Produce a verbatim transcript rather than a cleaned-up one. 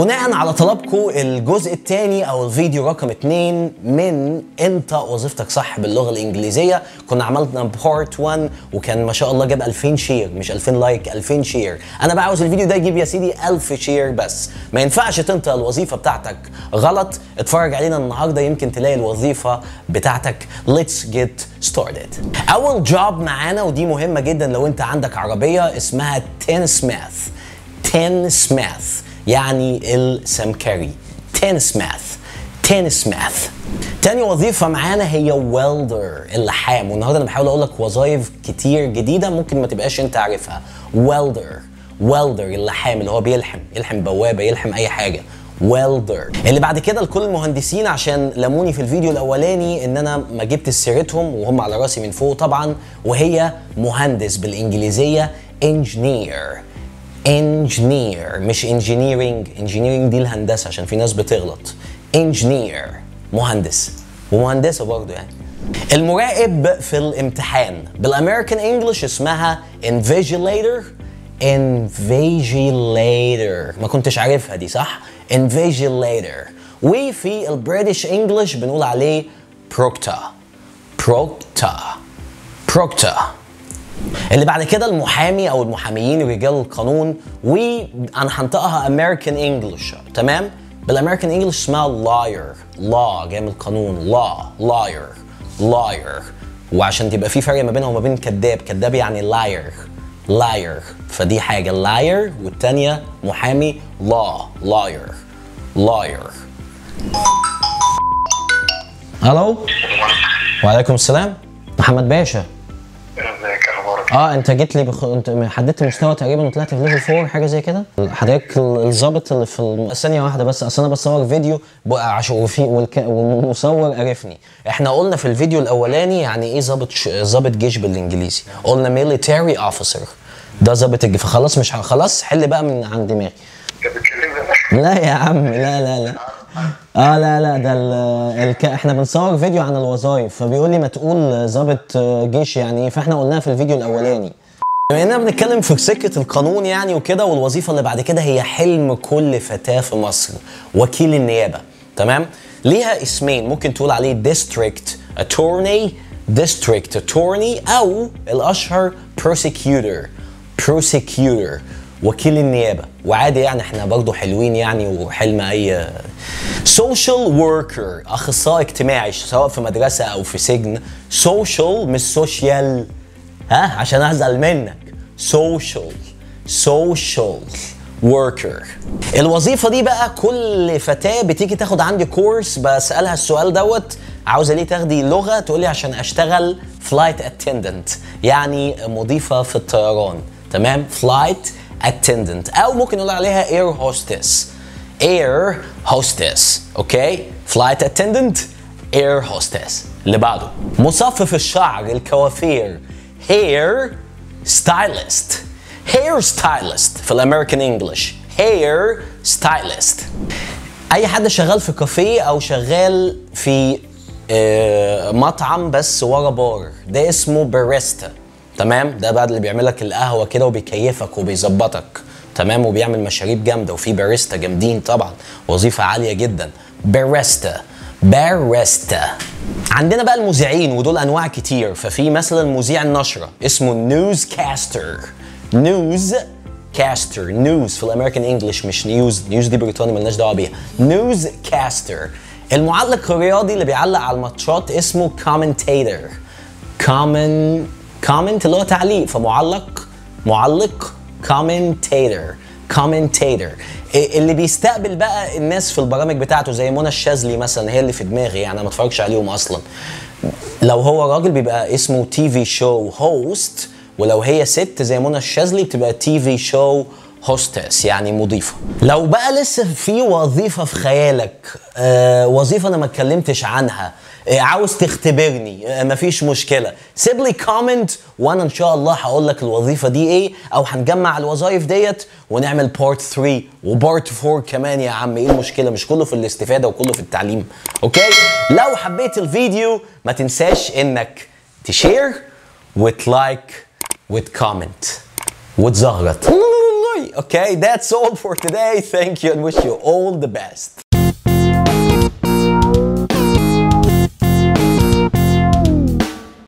بناء على طلبكم الجزء الثاني او الفيديو رقم اتنين من انت وظيفتك صح باللغه الانجليزيه. كنا عملنا بارت واحد وكان ما شاء الله جاب ألفين شير، مش ألفين لايك، ألفين شير. انا بقى عاوز الفيديو ده يجيب يا سيدي ألف شير بس. ما ينفعش تنطق الوظيفه بتاعتك غلط. اتفرج علينا النهارده يمكن تلاقي الوظيفه بتاعتك. Let's get started. اول جوب معانا ودي مهمه جدا لو انت عندك عربيه اسمها tinsmith. tinsmith يعني السمكري. tinsmith tinsmith. تاني وظيفة معانا هي welder اللحام. والنهارده انا بحاول اقول لك وظايف كتير جديدة ممكن ما تبقاش انت عارفها. welder welder اللحام اللي هو بيلحم يلحم بوابة يلحم اي حاجة. welder. اللي بعد كده لكل المهندسين عشان لموني في الفيديو الاولاني ان انا ما جبت سيرتهم وهم على راسي من فوق طبعا، وهي مهندس بالانجليزية engineer. engineer مش engineering. engineering دي الهندسة عشان في ناس بتغلط. engineer مهندس ومهندسة برضو يعني. المراقب في الامتحان بالامريكان انجلش اسمها invigilator. invigilator ما كنتش عارفها دي صح؟ invigilator. وفي البريتش انجلش بنقول عليه proctor. proctor proctor. اللي بعد كده المحامي او المحاميين رجال القانون، وانا هنطقها امريكان انجلش تمام؟ بالامريكان انجلش اسمها liar. law جاي من القانون. law liar liar. وعشان تبقى في فرق ما بينها وما بين كذاب. كذاب يعني liar liar. فدي حاجه liar والتانيه محامي law liar liar. الو وعليكم السلام محمد باشا. ازيك اخبارك؟ اه انت جيت لي بخ... انت حددت مستوى تقريبا وطلعت في ليفل أربعة حاجه زي كده. حضرتك الظابط اللي في الم... ثانيه واحده بس، اصل انا بصور فيديو بقى عشان وفي والك... والمصور عرفني. احنا قلنا في الفيديو الاولاني يعني ايه ظابط ش... ظابط جيش بالانجليزي؟ قلنا ميليتاري اوفيسر. ده ظابط الجيش. فخلاص مش ه... خلاص حل بقى من عن دماغي. انت بتكلمني؟ لا يا عم لا لا لا اه لا لا ده ال... الك... احنا بنصور فيديو عن الوظائف فبيقول لي ما تقول ظابط جيش يعني ايه، فاحنا قلناها في الفيديو الاولاني. بما اننا بنتكلم في سكه القانون يعني وكده، والوظيفه اللي بعد كده هي حلم كل فتاه في مصر، وكيل النيابه. تمام؟ ليها اسمين، ممكن تقول عليه district attorney district attorney او الاشهر prosecutor prosecutor وكيل النيابه. وعادي يعني احنا برضو حلوين يعني وحلم اي social worker اخصائي اجتماعي سواء في مدرسه او في سجن. social مش social ها عشان ازعل منك. social social worker. الوظيفه دي بقى كل فتاه بتيجي تاخد عندي كورس بسالها السؤال دوت عاوزه ليه تاخدي لغه؟ تقول لي عشان اشتغل flight attendant يعني مضيفه في الطيران. تمام؟ flight attendant او ممكن نقول عليها air hostess. air hostess اوكي؟ flight attendant air hostess. اللي بعده مصفف الشعر الكوافير hair stylist. hair stylist في الامريكان انجلش hair stylist. اي حد شغال في كافيه او شغال في آه مطعم بس ورا بار ده اسمه باريستا. تمام؟ ده بقى اللي بيعمل لك القهوه كده وبيكيفك وبيظبطك. تمام؟ وبيعمل مشاريب جامده وفي باريستا جامدين طبعا، وظيفه عاليه جدا. باريستا باريستا. عندنا بقى المذيعين ودول انواع كتير. ففي مثلا مذيع النشره اسمه نيوز كاستر. نيوز كاستر. نيوز في الامريكان انجلش مش نيوز. نيوز دي بريطاني مالناش دعوه بيها. نيوز كاستر. المعلق الرياضي اللي بيعلق على الماتشات اسمه كومنتيتور. كومن كومنت اللي هو تعليق، فمعلق معلق كومنتيتور كومنتيتور. اللي بيستقبل بقى الناس في البرامج بتاعته زي منى الشاذلي مثلا، هي اللي في دماغي يعني انا ما اتفرجش عليهم اصلا. لو هو راجل بيبقى اسمه تي في شو هوست، ولو هي ست زي منى الشاذلي بتبقى تي في شو هوستس يعني مضيفه. لو بقى لسه في وظيفه في خيالك، آه وظيفه انا ما اتكلمتش عنها، آه عاوز تختبرني، آه مفيش مشكله، سيب لي كومنت وانا ان شاء الله هقول لك الوظيفه دي ايه، او هنجمع الوظائف ديت ونعمل بارت ثلاثة وبارت أربعة كمان يا عم. ايه المشكله؟ مش كله في الاستفاده وكله في التعليم. اوكي؟ لو حبيت الفيديو ما تنساش انك تشير وتلايك وتكومنت وتزغرط. Okay, that's all for today. Thank you and wish you all the best.